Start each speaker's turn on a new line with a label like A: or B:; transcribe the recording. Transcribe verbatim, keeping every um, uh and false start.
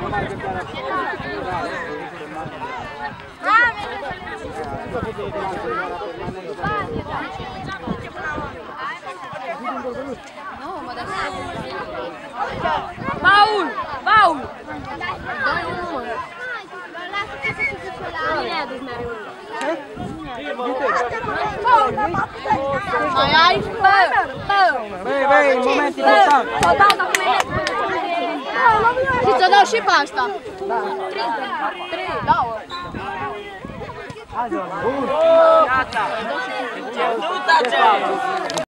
A: Paul! Paul! Mai ai? Bă! Bă!
B: Băi, băi, în moment important!
A: Și ți-o dau și pe asta! Trei! Trei! Două!
B: Bun! Gata!